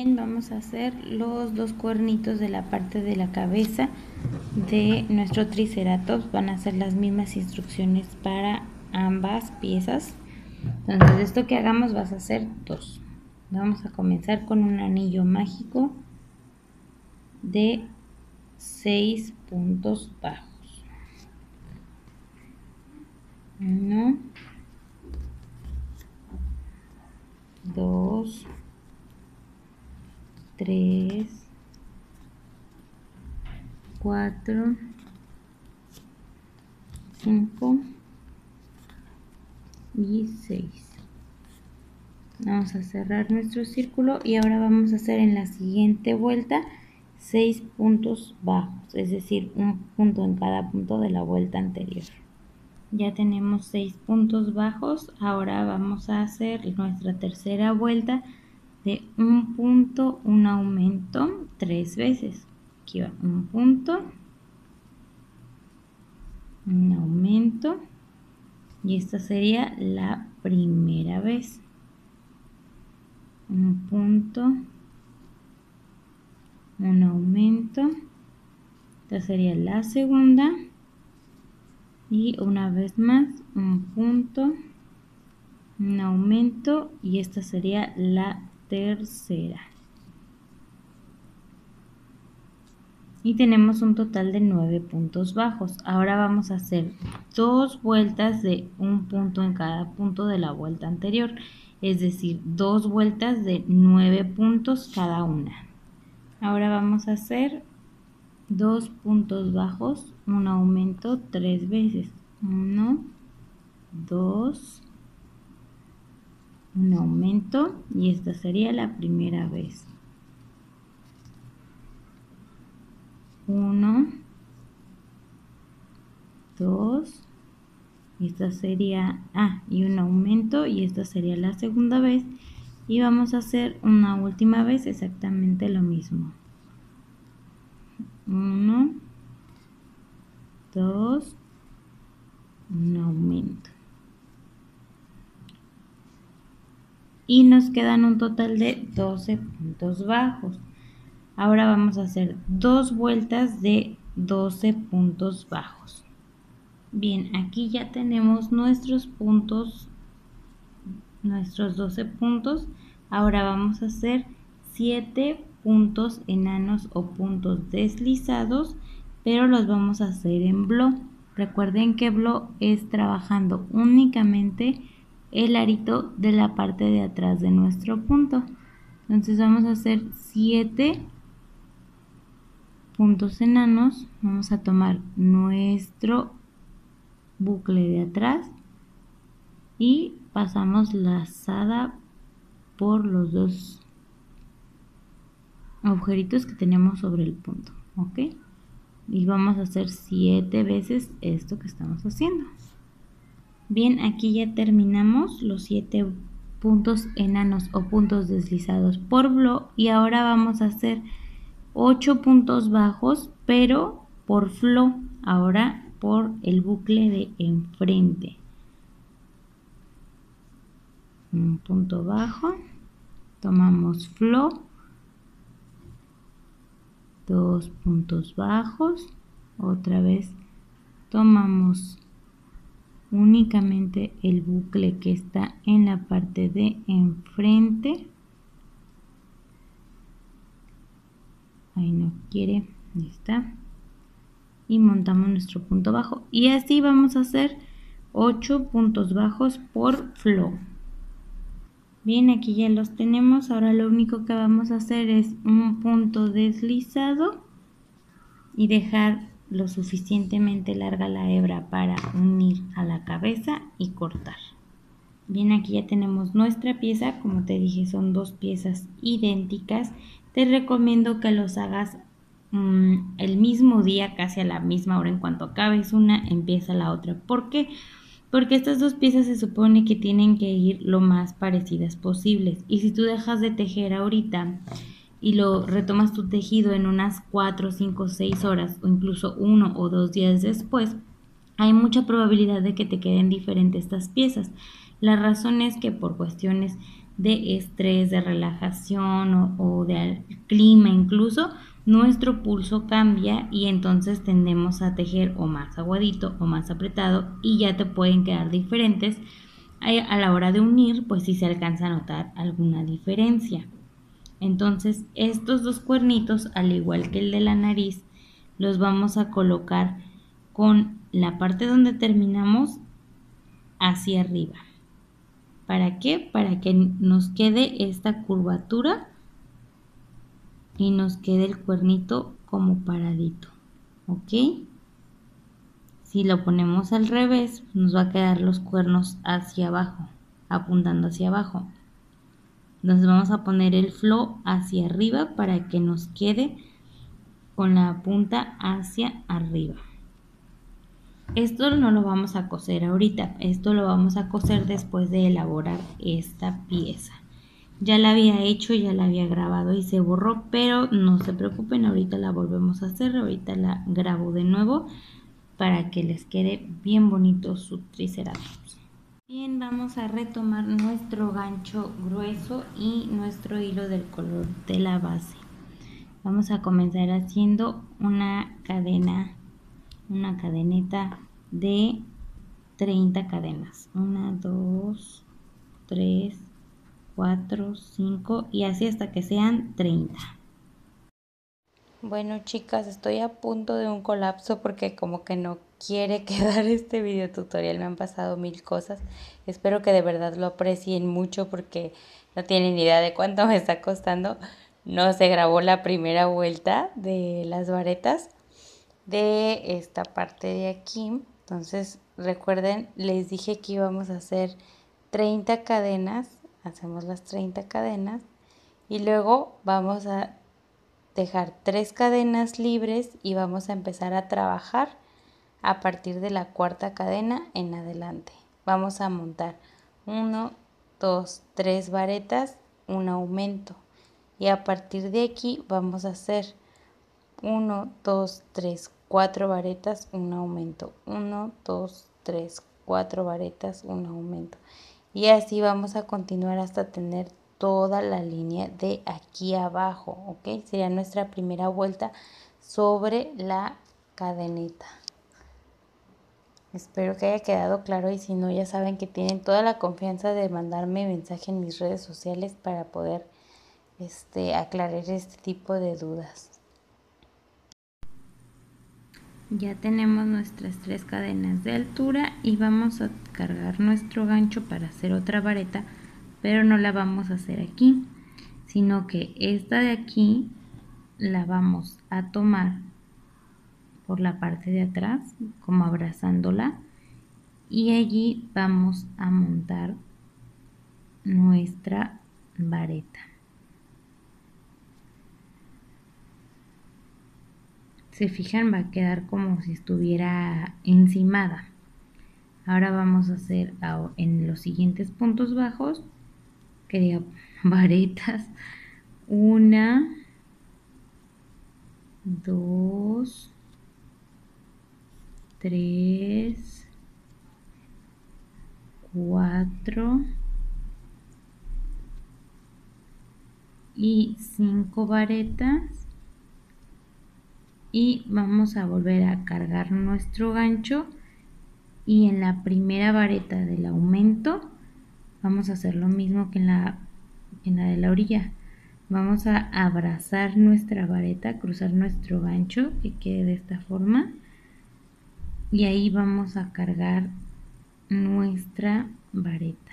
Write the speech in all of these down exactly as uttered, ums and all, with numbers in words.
Bien, vamos a hacer los dos cuernitos de la parte de la cabeza de nuestro triceratops. Van a ser las mismas instrucciones para ambas piezas. Entonces, esto que hagamos vas a hacer dos. Vamos a comenzar con un anillo mágico de seis puntos bajos. Uno, dos, tres, cuatro, cinco y seis. Vamos a cerrar nuestro círculo y ahora vamos a hacer en la siguiente vuelta seis puntos bajos, es decir, un punto en cada punto de la vuelta anterior. Ya tenemos seis puntos bajos. Ahora vamos a hacer nuestra tercera vuelta de un punto, un aumento tres veces. Aquí va un punto, un aumento, y esta sería la primera vez. Un punto, un aumento, esta sería la segunda, y una vez más un punto, un aumento, y esta sería la tercera. Y tenemos un total de nueve puntos bajos. Ahora vamos a hacer dos vueltas de un punto en cada punto de la vuelta anterior, es decir, dos vueltas de nueve puntos cada una. Ahora vamos a hacer dos puntos bajos, un aumento tres veces. Uno, dos, un aumento, y esta sería la primera vez. Uno, dos, y esta sería, ah, y un aumento, y esta sería la segunda vez, y vamos a hacer una última vez exactamente lo mismo. Uno, dos, un aumento. Y nos quedan un total de doce puntos bajos. Ahora vamos a hacer dos vueltas de doce puntos bajos. Bien, aquí ya tenemos nuestros puntos, nuestros doce puntos. Ahora vamos a hacer siete puntos enanos o puntos deslizados, pero los vamos a hacer en blow. Recuerden que blow es trabajando únicamente el arito de la parte de atrás de nuestro punto. Entonces vamos a hacer siete puntos enanos. Vamos a tomar nuestro bucle de atrás y pasamos lazada por los dos agujeritos que tenemos sobre el punto, ok, y vamos a hacer siete veces esto que estamos haciendo. Bien, aquí ya terminamos los siete puntos enanos o puntos deslizados por blow, y ahora vamos a hacer ocho puntos bajos, pero por flow, ahora por el bucle de enfrente. Un punto bajo, tomamos flow, dos puntos bajos, otra vez tomamos únicamente el bucle que está en la parte de enfrente. Ahí no quiere, ahí está, y montamos nuestro punto bajo, y así vamos a hacer ocho puntos bajos por flow. Bien, aquí ya los tenemos. Ahora lo único que vamos a hacer es un punto deslizado y dejar lo suficientemente larga la hebra para unir a la cabeza y cortar. Bien, aquí ya tenemos nuestra pieza. Como te dije, son dos piezas idénticas. Te recomiendo que los hagas mmm, el mismo día, casi a la misma hora. En cuanto acabes una, empieza la otra. ¿Por qué? Porque estas dos piezas se supone que tienen que ir lo más parecidas posibles. Y si tú dejas de tejer ahorita y lo retomas tu tejido en unas cuatro, cinco, seis horas o incluso uno o dos días después, hay mucha probabilidad de que te queden diferentes estas piezas. La razón es que por cuestiones de estrés, de relajación o, o de clima incluso, nuestro pulso cambia y entonces tendemos a tejer o más aguadito o más apretado y ya te pueden quedar diferentes. A la hora de unir, pues sí se alcanza a notar alguna diferencia. Entonces estos dos cuernitos, al igual que el de la nariz, los vamos a colocar con la parte donde terminamos hacia arriba. ¿Para qué? Para que nos quede esta curvatura y nos quede el cuernito como paradito, ¿ok? Si lo ponemos al revés, nos va a quedar los cuernos hacia abajo, apuntando hacia abajo. Entonces vamos a poner el flo hacia arriba para que nos quede con la punta hacia arriba. Esto no lo vamos a coser ahorita, esto lo vamos a coser después de elaborar esta pieza. Ya la había hecho, ya la había grabado y se borró, pero no se preocupen, ahorita la volvemos a hacer, ahorita la grabo de nuevo para que les quede bien bonito su triceratops. Bien, vamos a retomar nuestro gancho grueso y nuestro hilo del color de la base. Vamos a comenzar haciendo una cadena, una cadeneta de treinta cadenas. una, dos, tres, cuatro, cinco y así hasta que sean treinta. Bueno, chicas, estoy a punto de un colapso porque como que no quiere quedar este video tutorial. Me han pasado mil cosas. Espero que de verdad lo aprecien mucho porque no tienen idea de cuánto me está costando. No se grabó la primera vuelta de las varetas de esta parte de aquí. Entonces, recuerden, les dije que íbamos a hacer treinta cadenas. Hacemos las treinta cadenas y luego vamos a dejar tres cadenas libres y vamos a empezar a trabajar a partir de la cuarta cadena en adelante. Vamos a montar uno, dos, tres varetas, un aumento y a partir de aquí vamos a hacer uno, dos, tres, cuatro varetas, un aumento, uno, dos, tres, cuatro varetas, un aumento y así vamos a continuar hasta tener toda la línea de aquí abajo, ¿ok? Sería nuestra primera vuelta sobre la cadeneta. Espero que haya quedado claro y si no, ya saben que tienen toda la confianza de mandarme mensaje en mis redes sociales para poder este, aclarar este tipo de dudas. Ya tenemos nuestras tres cadenas de altura y vamos a cargar nuestro gancho para hacer otra vareta, pero no la vamos a hacer aquí, sino que esta de aquí la vamos a tomar por la parte de atrás, como abrazándola, y allí vamos a montar nuestra vareta. Se fijan, va a quedar como si estuviera encimada. Ahora vamos a hacer en los siguientes puntos bajos, quería varetas, una, dos, tres, cuatro y cinco varetas y vamos a volver a cargar nuestro gancho y en la primera vareta del aumento vamos a hacer lo mismo que en la, en la de la orilla. Vamos a abrazar nuestra vareta, cruzar nuestro gancho que quede de esta forma y ahí vamos a cargar nuestra vareta,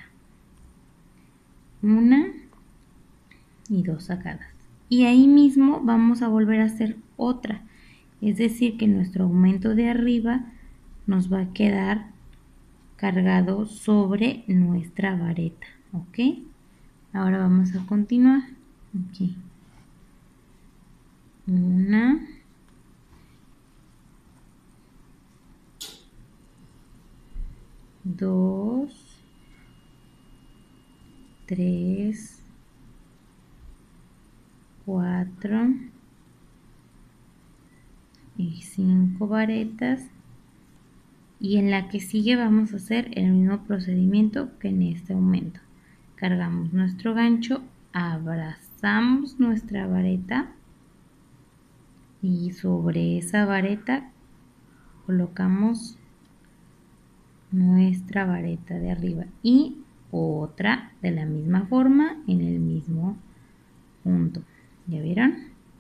una y dos sacadas y ahí mismo vamos a volver a hacer otra, es decir que nuestro aumento de arriba nos va a quedar cargado sobre nuestra vareta, ok. Ahora vamos a continuar aquí, una, dos, tres, cuatro y cinco varetas y en la que sigue vamos a hacer el mismo procedimiento que en este aumento, cargamos nuestro gancho, abrazamos nuestra vareta y sobre esa vareta colocamos nuestra vareta de arriba y otra de la misma forma en el mismo punto. ¿Ya vieron?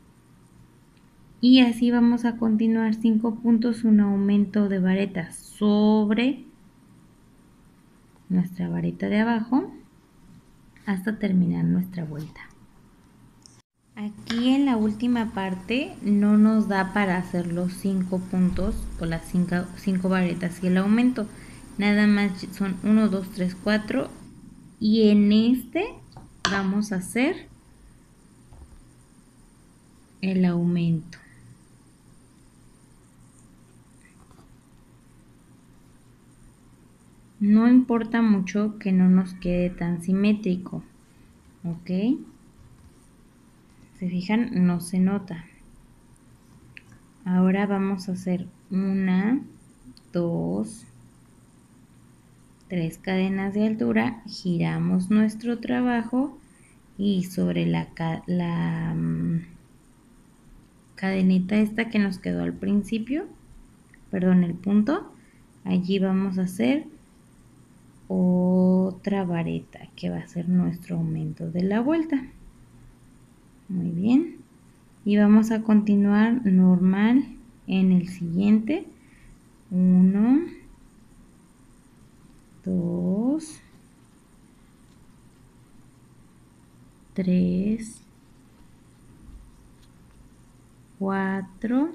Y así vamos a continuar cinco puntos, un aumento de vareta sobre nuestra vareta de abajo hasta terminar nuestra vuelta. Aquí en la última parte no nos da para hacer los cinco puntos o las cinco, cinco varetas y el aumento. Nada más son uno, dos, tres, cuatro. Y en este vamos a hacer el aumento. No importa mucho que no nos quede tan simétrico. ¿Ok? ¿Se fijan? No se nota. Ahora vamos a hacer una, dos, tres cadenas de altura, giramos nuestro trabajo y sobre la, la um, cadenita esta que nos quedó al principio, perdón, el punto, allí vamos a hacer otra vareta que va a ser nuestro aumento de la vuelta. Muy bien, y vamos a continuar normal en el siguiente. Uno, dos, tres, cuatro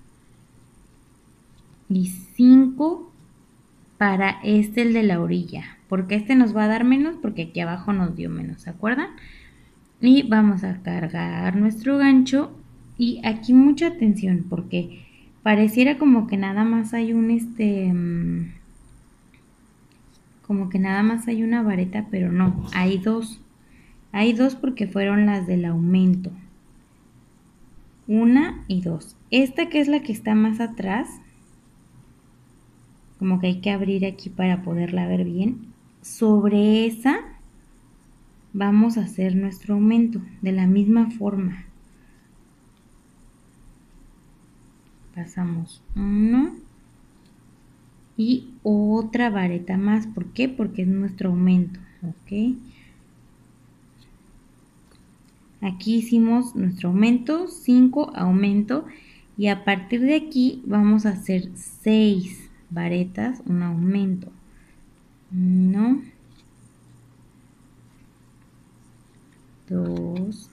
y cinco para este, el de la orilla, porque este nos va a dar menos porque aquí abajo nos dio menos, ¿se acuerdan? Y vamos a cargar nuestro gancho y aquí mucha atención porque pareciera como que nada más hay un este como que nada más hay una vareta, pero no, hay dos. Hay dos porque fueron las del aumento. Una y dos. Esta que es la que está más atrás, como que hay que abrir aquí para poderla ver bien. Sobre esa vamos a hacer nuestro aumento de la misma forma. Pasamos uno y otra vareta más. ¿Por qué? Porque es nuestro aumento. ¿Ok? Aquí hicimos nuestro aumento, cinco aumento y a partir de aquí vamos a hacer seis varetas, un aumento. uno, dos,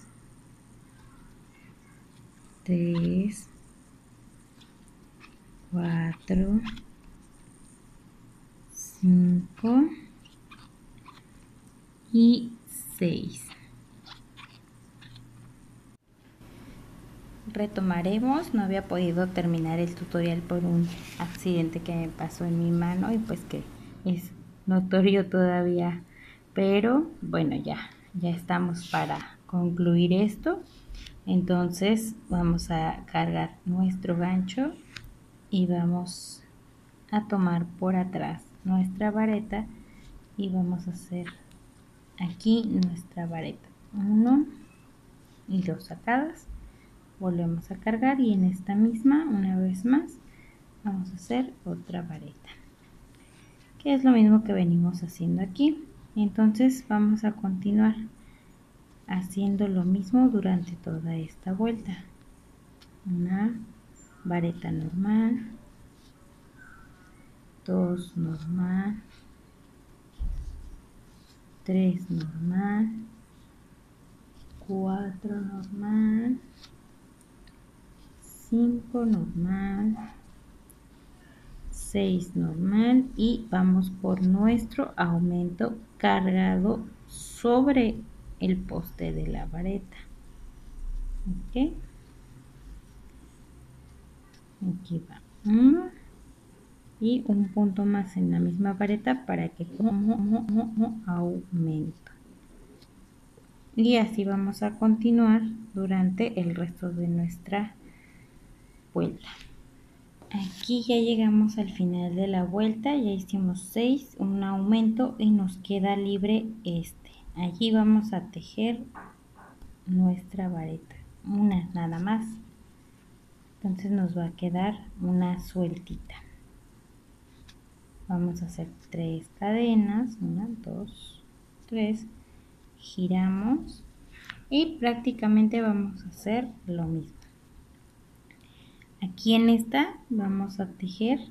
tres, cuatro, cinco y seis. Retomaremos, no había podido terminar el tutorial por un accidente que me pasó en mi mano y pues que es notorio todavía, pero bueno, ya, ya estamos para concluir esto. Entonces vamos a cargar nuestro gancho y vamos a tomar por atrás nuestra vareta y vamos a hacer aquí nuestra vareta, uno y dos sacadas. Volvemos a cargar y en esta misma una vez más vamos a hacer otra vareta, que es lo mismo que venimos haciendo aquí. Entonces vamos a continuar haciendo lo mismo durante toda esta vuelta. Una vareta normal, dos normal, tres normal, cuatro normal, cinco normal, seis normal y vamos por nuestro aumento cargado sobre el poste de la vareta. ¿Ok? Aquí va uno y un punto más en la misma vareta para que como aumento. Y así vamos a continuar durante el resto de nuestra vuelta. Aquí ya llegamos al final de la vuelta, ya hicimos seis, un aumento y nos queda libre este. allí vamos a tejer nuestra vareta, una nada más. Entonces nos va a quedar una sueltita. Vamos a hacer tres cadenas, una, dos, tres, giramos y prácticamente vamos a hacer lo mismo. Aquí en esta vamos a tejer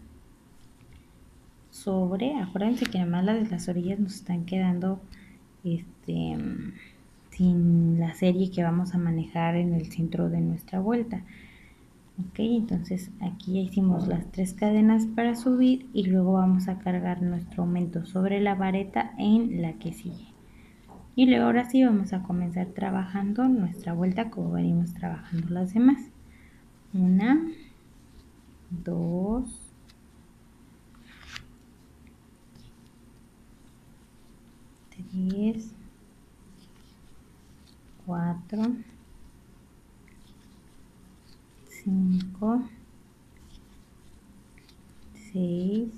sobre, acuérdense que además las de las orillas nos están quedando este sin la serie que vamos a manejar en el centro de nuestra vuelta. Ok, entonces aquí ya hicimos las tres cadenas para subir y luego vamos a cargar nuestro aumento sobre la vareta en la que sigue. Y luego ahora sí vamos a comenzar trabajando nuestra vuelta como venimos trabajando las demás. Una, dos, tres, cuatro, cinco, seis,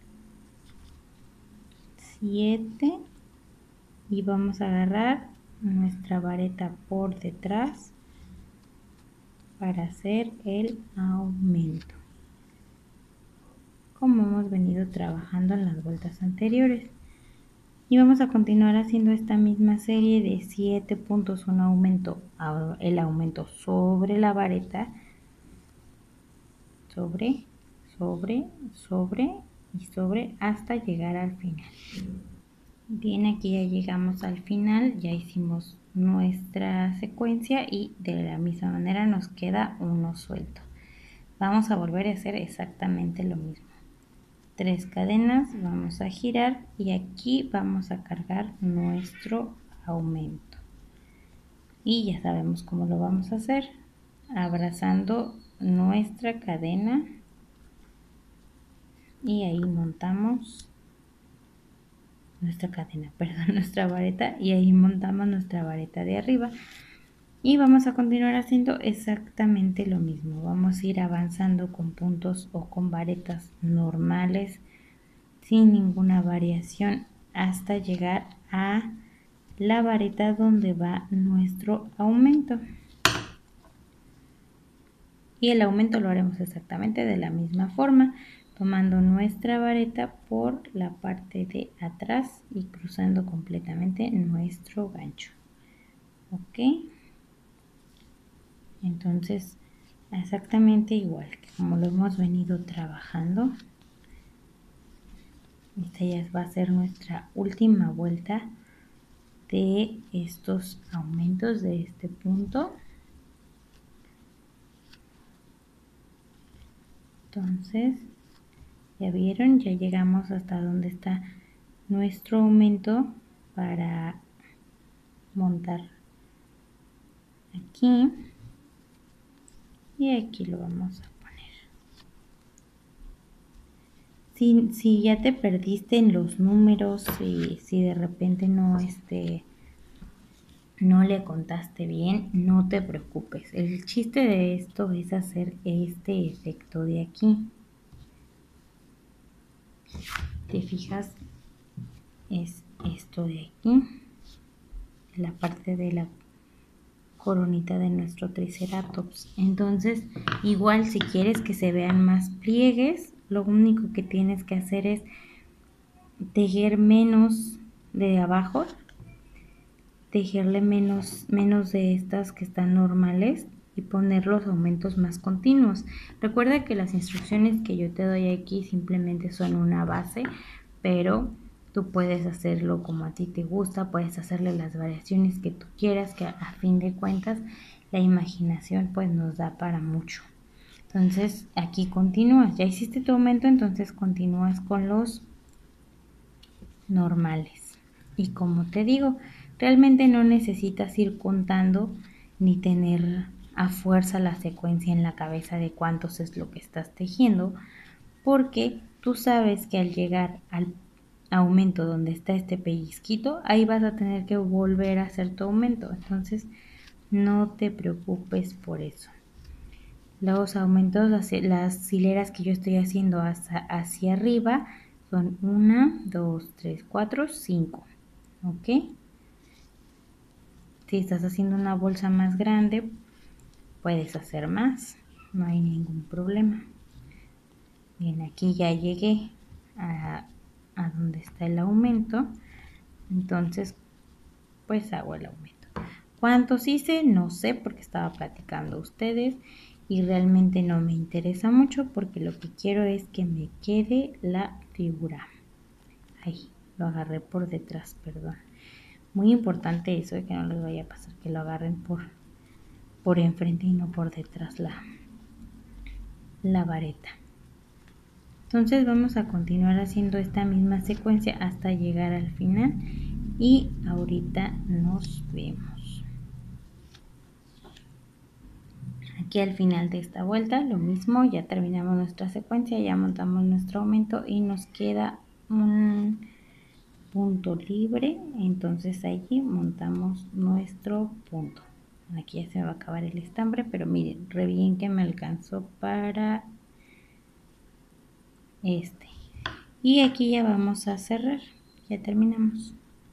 siete y vamos a agarrar nuestra vareta por detrás para hacer el aumento, como hemos venido trabajando en las vueltas anteriores. Y vamos a continuar haciendo esta misma serie de siete puntos, un aumento, el aumento sobre la vareta, sobre, sobre, sobre y sobre hasta llegar al final. Bien, aquí ya llegamos al final, ya hicimos nuestra secuencia y de la misma manera nos queda uno suelto. Vamos a volver a hacer exactamente lo mismo. Tres cadenas, vamos a girar y aquí vamos a cargar nuestro aumento. Y ya sabemos cómo lo vamos a hacer, abrazando nuestra cadena y ahí montamos nuestra cadena, perdón, nuestra vareta y ahí montamos nuestra vareta de arriba. Y vamos a continuar haciendo exactamente lo mismo. Vamos a ir avanzando con puntos o con varetas normales sin ninguna variación hasta llegar a la vareta donde va nuestro aumento. Y el aumento lo haremos exactamente de la misma forma, tomando nuestra vareta por la parte de atrás y cruzando completamente nuestro gancho. Ok, entonces exactamente igual que como lo hemos venido trabajando. Esta ya va a ser nuestra última vuelta de estos aumentos de este punto. Entonces, ya vieron, ya llegamos hasta donde está nuestro aumento para montar aquí. Y aquí lo vamos a poner. Si, si ya te perdiste en los números, si, si de repente no, este, no le contaste bien, no te preocupes. El chiste de esto es hacer este efecto de aquí. Te fijas, es esto de aquí, la parte de la coronita de nuestro triceratops. Entonces, igual si quieres que se vean más pliegues, lo único que tienes que hacer es tejer menos de abajo, tejerle menos, menos de estas que están normales y poner los aumentos más continuos. Recuerda que las instrucciones que yo te doy aquí simplemente son una base, pero tú puedes hacerlo como a ti te gusta, puedes hacerle las variaciones que tú quieras, que a fin de cuentas la imaginación pues nos da para mucho. Entonces aquí continúas, ya hiciste tu aumento, entonces continúas con los normales. Y como te digo, realmente no necesitas ir contando ni tener a fuerza la secuencia en la cabeza de cuántos es lo que estás tejiendo, porque tú sabes que al llegar al aumento donde está este pellizquito, ahí vas a tener que volver a hacer tu aumento. Entonces no te preocupes por eso. Los aumentos, las hileras que yo estoy haciendo hacia, hacia arriba son una, dos, tres, cuatro, cinco. ¿Ok? Si estás haciendo una bolsa más grande, puedes hacer más, no hay ningún problema. Bien, aquí ya llegué a, a donde está el aumento, entonces pues hago el aumento. ¿Cuántos hice? No sé, porque estaba platicando a ustedes y realmente no me interesa mucho porque lo que quiero es que me quede la figura. Ahí, lo agarré por detrás, perdón. Muy importante eso de que no les vaya a pasar que lo agarren por, por enfrente y no por detrás la, la vareta. Entonces vamos a continuar haciendo esta misma secuencia hasta llegar al final y ahorita nos vemos. Aquí al final de esta vuelta lo mismo, ya terminamos nuestra secuencia, ya montamos nuestro aumento y nos queda un punto libre, entonces allí montamos nuestro punto. Aquí ya se va a acabar el estambre, pero miren, re bien que me alcanzó para este. Y aquí ya vamos a cerrar, ya terminamos.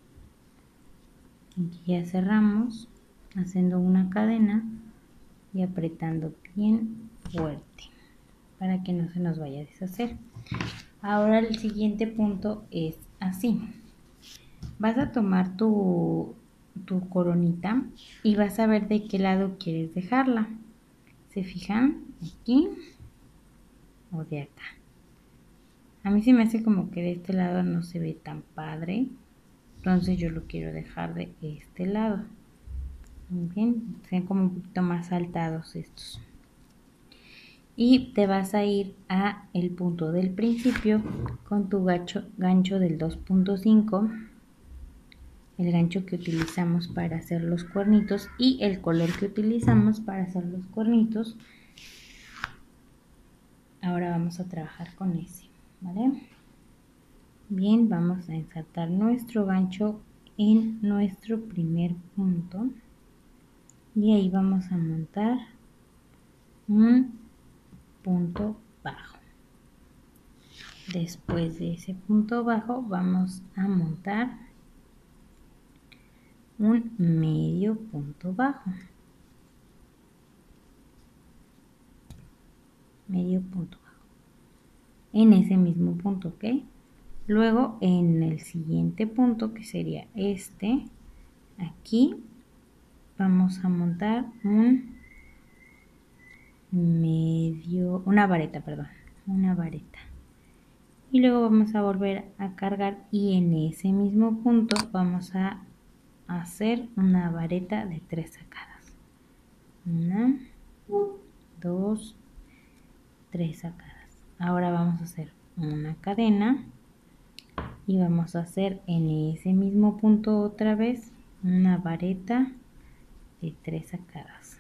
Aquí ya cerramos haciendo una cadena y apretando bien fuerte para que no se nos vaya a deshacer. Ahora el siguiente punto es así. Vas a tomar tu, tu coronita y vas a ver de qué lado quieres dejarla. ¿Se fijan? Aquí o de acá. A mí se me hace como que de este lado no se ve tan padre. Entonces yo lo quiero dejar de este lado. Bien, sean como un poquito más saltados estos. Y te vas a ir a el punto del principio con tu gancho, gancho del dos punto cinco, el gancho que utilizamos para hacer los cuernitos y el color que utilizamos para hacer los cuernitos. Ahora vamos a trabajar con ese, ¿vale? Bien, vamos a insertar nuestro gancho en nuestro primer punto y ahí vamos a montar un punto bajo. Después de ese punto bajo vamos a montar un medio punto bajo, medio punto bajo en ese mismo punto, ¿ok? Luego en el siguiente punto, que sería este, aquí vamos a montar un medio, una vareta, perdón, una vareta. Y luego vamos a volver a cargar y en ese mismo punto vamos a hacer una vareta de tres sacadas. Una, dos, tres sacadas. Ahora vamos a hacer una cadena y vamos a hacer en ese mismo punto otra vez una vareta de tres sacadas.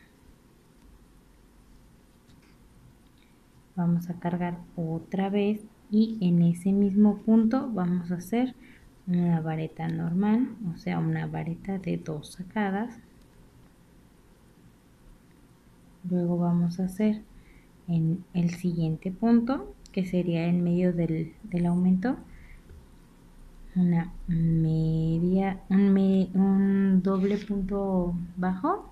Vamos a cargar otra vez y en ese mismo punto vamos a hacer una vareta normal, o sea, una vareta de dos sacadas. Luego vamos a hacer en el siguiente punto, que sería en medio del, del aumento, una media, un, me, un doble punto bajo.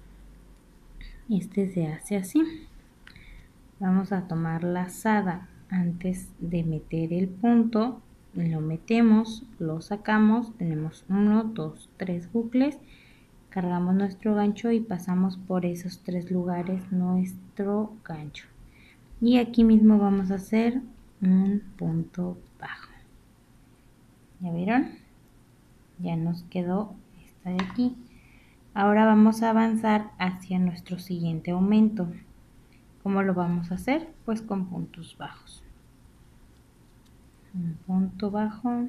Este se hace así. Vamos a tomar la lazada antes de meter el punto, lo metemos, lo sacamos, tenemos uno, dos, tres bucles, cargamos nuestro gancho y pasamos por esos tres lugares nuestro gancho. Y aquí mismo vamos a hacer un punto bajo. ¿Ya vieron? Ya nos quedó esta de aquí. Ahora vamos a avanzar hacia nuestro siguiente aumento. ¿Cómo lo vamos a hacer? Pues con puntos bajos. Un punto bajo,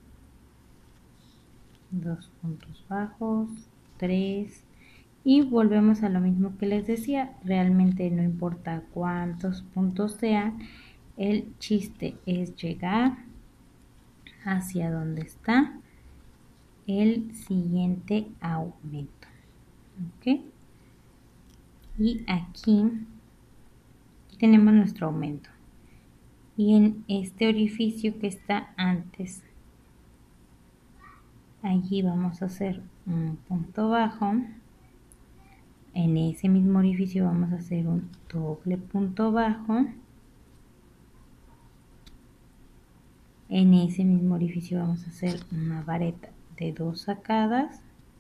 dos puntos bajos, tres, y volvemos a lo mismo que les decía. Realmente no importa cuántos puntos sean, el chiste es llegar hacia donde está el siguiente aumento. ¿Ok? Y aquí tenemos nuestro aumento. Y en este orificio que está antes allí vamos a hacer un punto bajo. En ese mismo orificio vamos a hacer un doble punto bajo. En ese mismo orificio vamos a hacer una vareta de dos sacadas.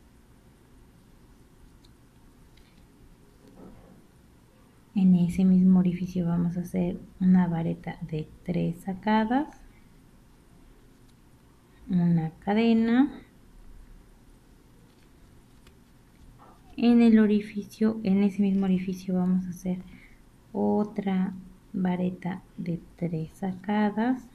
En ese mismo orificio vamos a hacer una vareta de tres sacadas, una cadena. En el orificio, en ese mismo orificio vamos a hacer otra vareta de tres sacadas.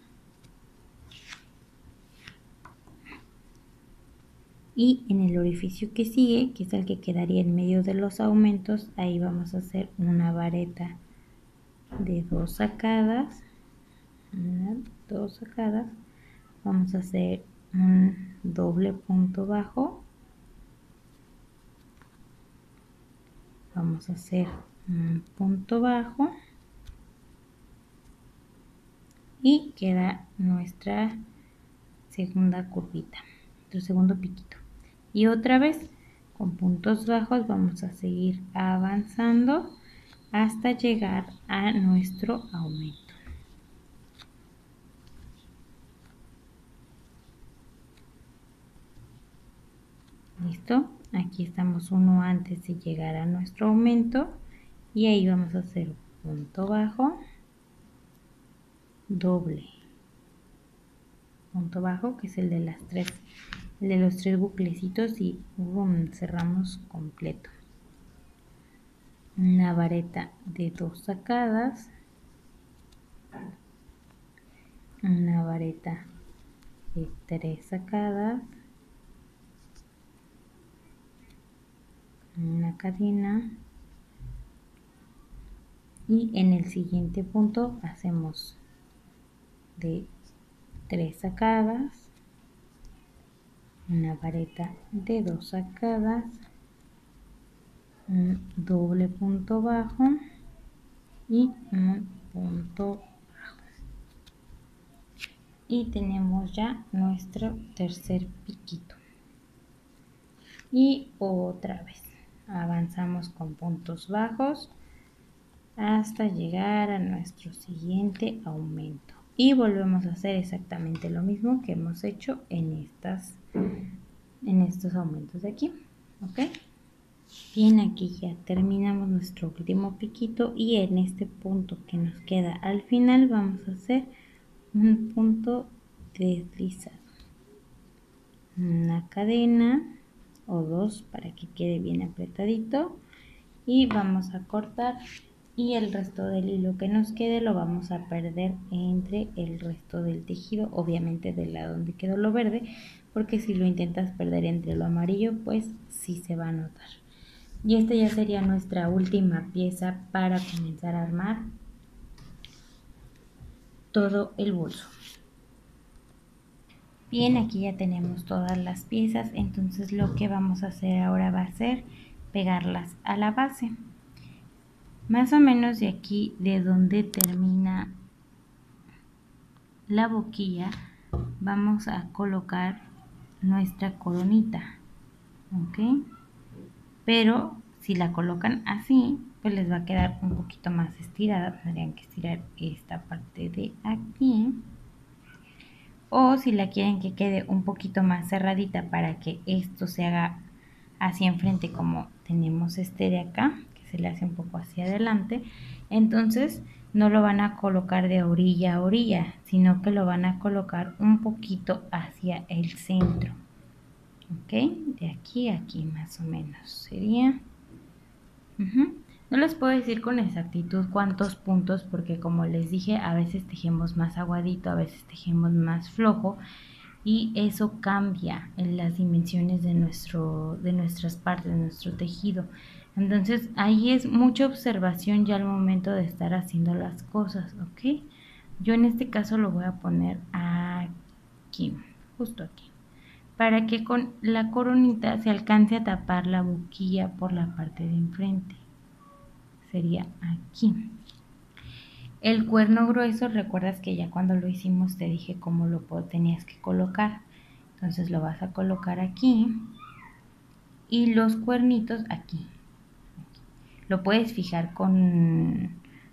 Y en el orificio que sigue, que es el que quedaría en medio de los aumentos, ahí vamos a hacer una vareta de dos sacadas, una, dos sacadas, vamos a hacer un doble punto bajo, vamos a hacer un punto bajo y queda nuestra segunda curvita, nuestro segundo piquito. Y otra vez con puntos bajos vamos a seguir avanzando hasta llegar a nuestro aumento. ¿Listo? Aquí estamos uno antes de llegar a nuestro aumento y ahí vamos a hacer punto bajo, doble punto bajo, que es el de las tres, el de los tres buclecitos, y boom, cerramos completo. Una vareta de dos sacadas, una vareta de tres sacadas, una cadena, y en el siguiente punto hacemos de tres sacadas, una vareta de dos sacadas, un doble punto bajo y un punto bajo, y tenemos ya nuestro tercer piquito. Y otra vez avanzamos con puntos bajos hasta llegar a nuestro siguiente aumento y volvemos a hacer exactamente lo mismo que hemos hecho en estas en estos aumentos de aquí. Ok, bien, aquí ya terminamos nuestro último piquito y en este punto que nos queda al final vamos a hacer un punto deslizado, una cadena o dos para que quede bien apretadito, y vamos a cortar, y el resto del hilo que nos quede lo vamos a perder entre el resto del tejido, obviamente del lado donde quedó lo verde, porque si lo intentas perder entre lo amarillo pues sí se va a notar. Y esta ya sería nuestra última pieza para comenzar a armar todo el bolso. Bien, aquí ya tenemos todas las piezas, entonces lo que vamos a hacer ahora va a ser pegarlas a la base. Más o menos de aquí, de donde termina la boquilla, vamos a colocar nuestra coronita, ¿ok? Pero si la colocan así, pues les va a quedar un poquito más estirada, tendrían que estirar esta parte de aquí. O si la quieren que quede un poquito más cerradita para que esto se haga hacia enfrente, como tenemos este de acá, que se le hace un poco hacia adelante, entonces no lo van a colocar de orilla a orilla, sino que lo van a colocar un poquito hacia el centro. Ok, de aquí a aquí más o menos sería. Uh-huh. No les puedo decir con exactitud cuántos puntos, porque como les dije, a veces tejemos más aguadito, a veces tejemos más flojo, y eso cambia en las dimensiones de, nuestro, de nuestras partes, de nuestro tejido. Entonces ahí es mucha observación ya al momento de estar haciendo las cosas, ¿ok? Yo en este caso lo voy a poner aquí, justo aquí, para que con la coronita se alcance a tapar la boquilla por la parte de enfrente. Sería aquí. El cuerno grueso, recuerdas que ya cuando lo hicimos te dije cómo lo tenías que colocar. Entonces lo vas a colocar aquí y los cuernitos aquí. Lo puedes fijar con,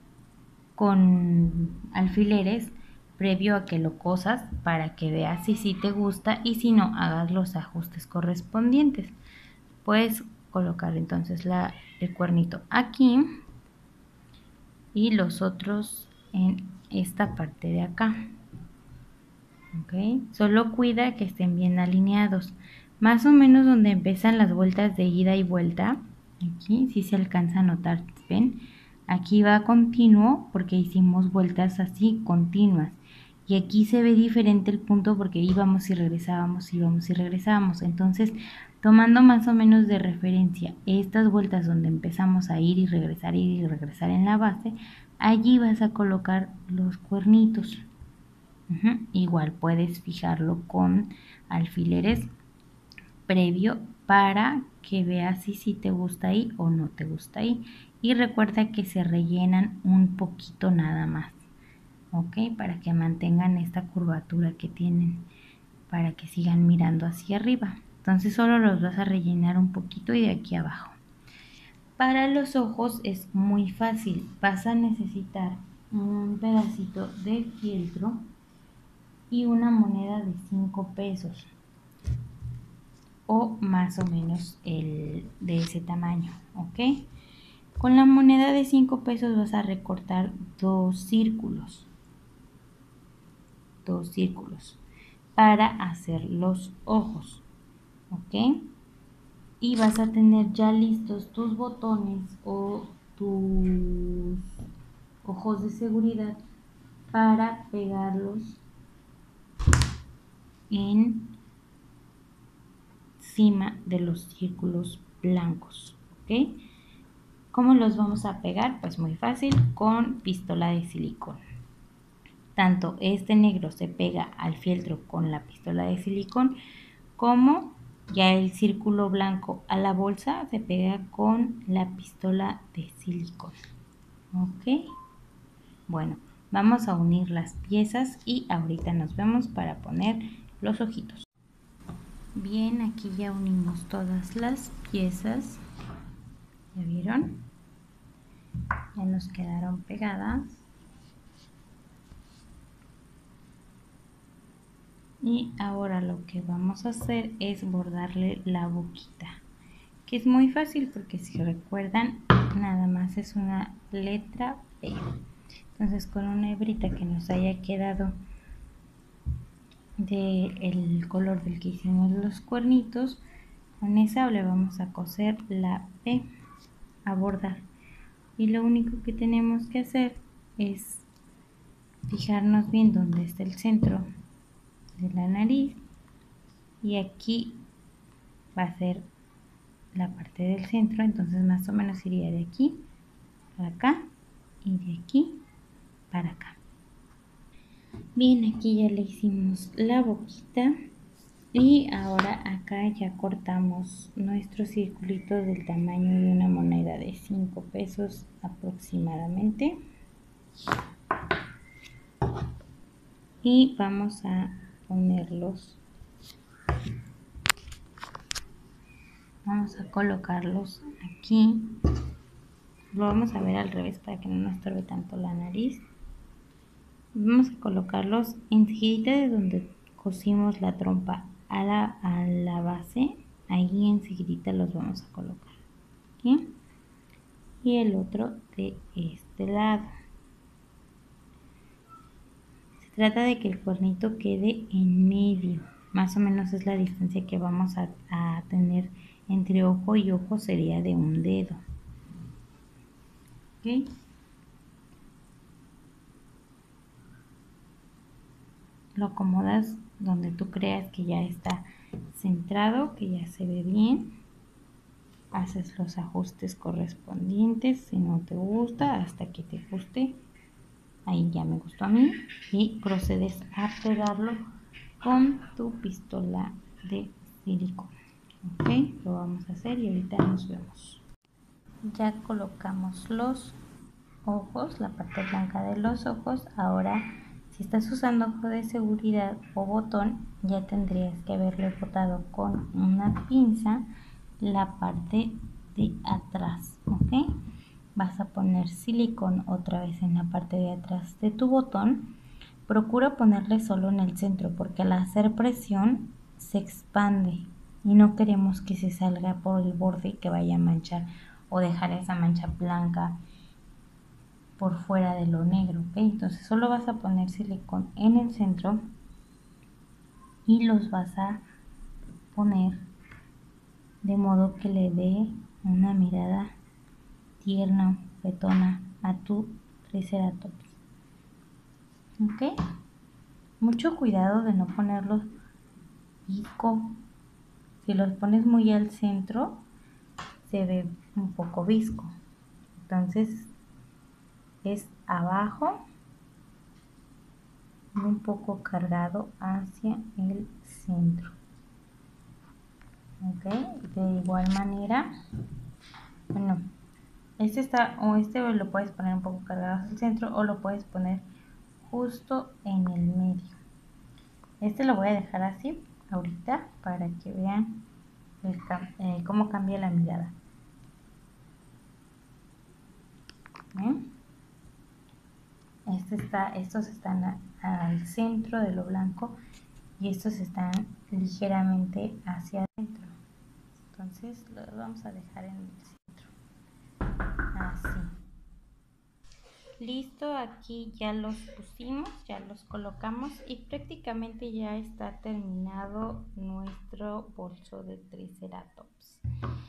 con alfileres previo a que lo cosas para que veas si sí te gusta y si no, hagas los ajustes correspondientes. Puedes colocar entonces la, el cuernito aquí y los otros en esta parte de acá. ¿Okay? Solo cuida que estén bien alineados, más o menos donde empiezan las vueltas de ida y vuelta. Aquí si se alcanza a notar, ven, aquí va continuo porque hicimos vueltas así continuas, y aquí se ve diferente el punto porque íbamos y regresábamos, íbamos y regresábamos. Entonces, tomando más o menos de referencia estas vueltas donde empezamos a ir y regresar, ir y regresar en la base, allí vas a colocar los cuernitos. Uh-huh. Igual puedes fijarlo con alfileres previo para que veas si, si te gusta ahí o no te gusta ahí. Y recuerda que se rellenan un poquito nada más, ok, para que mantengan esta curvatura que tienen, para que sigan mirando hacia arriba. Entonces solo los vas a rellenar un poquito y de aquí abajo. Para los ojos es muy fácil, vas a necesitar un pedacito de fieltro y una moneda de cinco pesos o más o menos el de ese tamaño, ok. Con la moneda de cinco pesos vas a recortar dos círculos dos círculos para hacer los ojos, ok. Y vas a tener ya listos tus botones o tus ojos de seguridad para pegarlos en encima de los círculos blancos, ¿ok? ¿Cómo los vamos a pegar? Pues muy fácil, con pistola de silicón. Tanto este negro se pega al fieltro con la pistola de silicón, como ya el círculo blanco a la bolsa se pega con la pistola de silicón, ¿ok? Bueno, vamos a unir las piezas y ahorita nos vemos para poner los ojitos. Bien, aquí ya unimos todas las piezas, ¿ya vieron? Ya nos quedaron pegadas. Y ahora lo que vamos a hacer es bordarle la boquita, que es muy fácil porque si recuerdan, nada más es una letra P. Entonces con una hebrita que nos haya quedado del color del que hicimos los cuernitos, con esa le vamos a coser la P, a bordar, y lo único que tenemos que hacer es fijarnos bien dónde está el centro de la nariz, y aquí va a ser la parte del centro. Entonces más o menos iría de aquí para acá y de aquí para acá. Bien, aquí ya le hicimos la boquita. Y ahora acá ya cortamos nuestro circulito del tamaño de una moneda de cinco pesos aproximadamente. Y vamos a ponerlos, vamos a colocarlos aquí. Lo vamos a ver al revés para que no nos estorbe tanto la nariz. Vamos a colocarlos enseguida de donde cosimos la trompa a la, a la base. Ahí enseguida los vamos a colocar aquí, y el otro de este lado. Se trata de que el cuernito quede en medio, más o menos es la distancia que vamos a, a tener entre ojo y ojo, sería de un dedo, ¿ok? Lo acomodas donde tú creas que ya está centrado, que ya se ve bien. Haces los ajustes correspondientes. Si no te gusta, hasta que te guste. Ahí ya me gustó a mí. Y procedes a pegarlo con tu pistola de silicón. Ok, lo vamos a hacer y ahorita nos vemos. Ya colocamos los ojos, la parte blanca de los ojos. Ahora Si estás usando ojo de seguridad o botón, ya tendrías que haberle botado con una pinza la parte de atrás, ¿ok? Vas a poner silicón otra vez en la parte de atrás de tu botón. Procura ponerle solo en el centro porque al hacer presión se expande y no queremos que se salga por el borde y que vaya a manchar o dejar esa mancha blanca por fuera de lo negro, ¿ok? Entonces solo vas a poner silicón en el centro y los vas a poner de modo que le dé una mirada tierna, petona a tu triceratops, ¿ok? Mucho cuidado de no ponerlos visco. Si los pones muy al centro se ve un poco visco, entonces es abajo y un poco cargado hacia el centro, ok. De igual manera, bueno, este está, o este lo puedes poner un poco cargado hacia el centro o lo puedes poner justo en el medio. Este lo voy a dejar así ahorita para que vean el, eh, cómo cambia la mirada. ¿Ven? Este está, estos están a, al centro de lo blanco y estos están ligeramente hacia adentro. Entonces los vamos a dejar en el centro. Así. Listo, aquí ya los pusimos, ya los colocamos y prácticamente ya está terminado nuestro bolso de triceratops.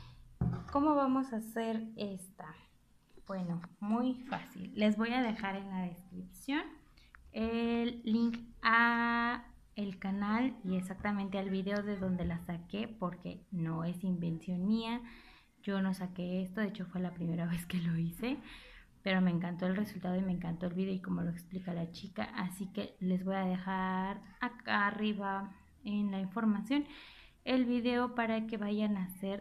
¿Cómo vamos a hacer esta? Bueno, muy fácil. Les voy a dejar en la descripción el link a el canal y exactamente al video de donde la saqué, porque no es invención mía. Yo no saqué esto, de hecho fue la primera vez que lo hice, pero me encantó el resultado y me encantó el video y como lo explica la chica, así que les voy a dejar acá arriba en la información el video para que vayan a hacer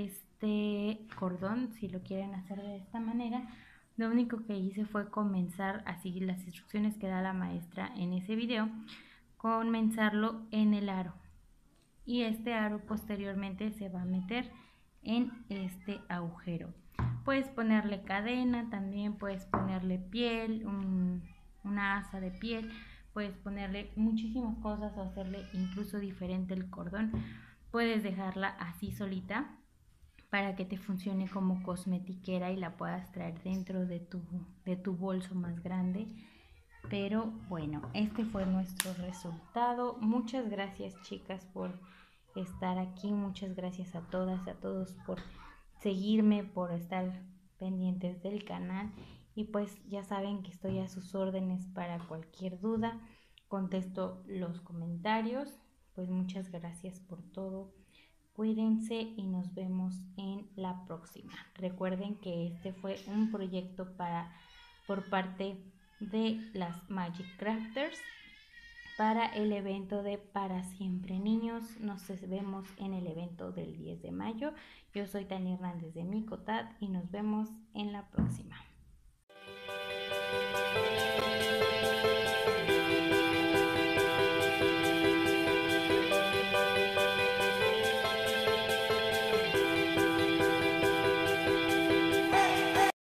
este cordón si lo quieren hacer de esta manera. Lo único que hice fue comenzar a seguir las instrucciones que da la maestra en ese video, comenzarlo en el aro y este aro posteriormente se va a meter en este agujero. Puedes ponerle cadena, también puedes ponerle piel, un, una asa de piel, puedes ponerle muchísimas cosas o hacerle incluso diferente el cordón. Puedes dejarla así solita para que te funcione como cosmetiquera y la puedas traer dentro de tu, de tu bolso más grande. Pero bueno, este fue nuestro resultado. Muchas gracias, chicas, por estar aquí. Muchas gracias a todas, a todos por seguirme, por estar pendientes del canal. Y pues ya saben que estoy a sus órdenes para cualquier duda. Contesto los comentarios. Pues muchas gracias por todo. Cuídense y nos vemos en la próxima. Recuerden que este fue un proyecto para, por parte de las Magic Crafters para el evento de Para Siempre Niños. Nos vemos en el evento del diez de mayo. Yo soy Tania Hernández de Micotat y nos vemos en la próxima.